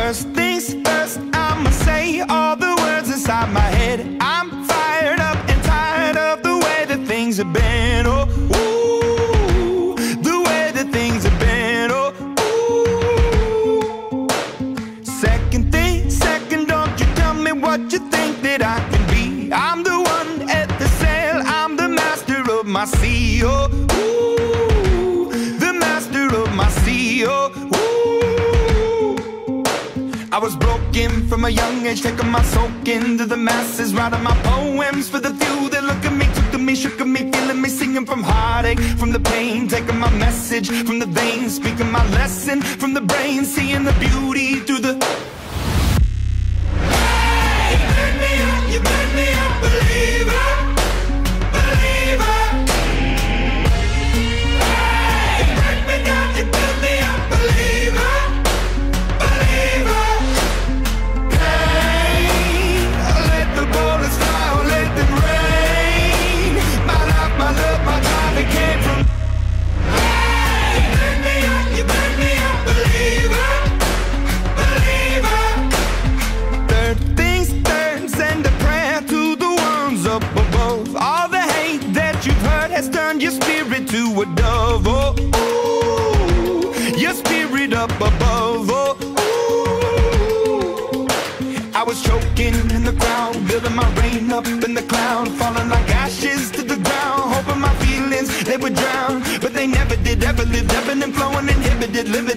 First things first, I'ma say all the words inside my head. I'm fired up and tired of the way that things have been. Oh, ooh, the way that things have been. Oh, ooh. Second thing, second, don't you tell me what you think that I can be. I'm the one at the sail, I'm the master of my sea. Oh, ooh, the master of my sea. Oh, ooh. I was broken from a young age, taking my soak into the masses, writing my poems for the few that look at me, took to me, shook at me, feeling me, singing from heartache, from the pain, taking my message from the veins, speaking my lesson from the brain, seeing the beauty through the... Hey, you burn me up, you burn me up, believer, believer. Hey, you break me down, you build me up, believer, believer. Has turned your spirit to a dove. Oh, ooh, your spirit up above. Oh, ooh. I was choking in the crowd, building my rain up in the cloud, falling like ashes to the ground, hoping my feelings they would drown, but they never did. Ever lived, ebbing and flowing, inhibited, living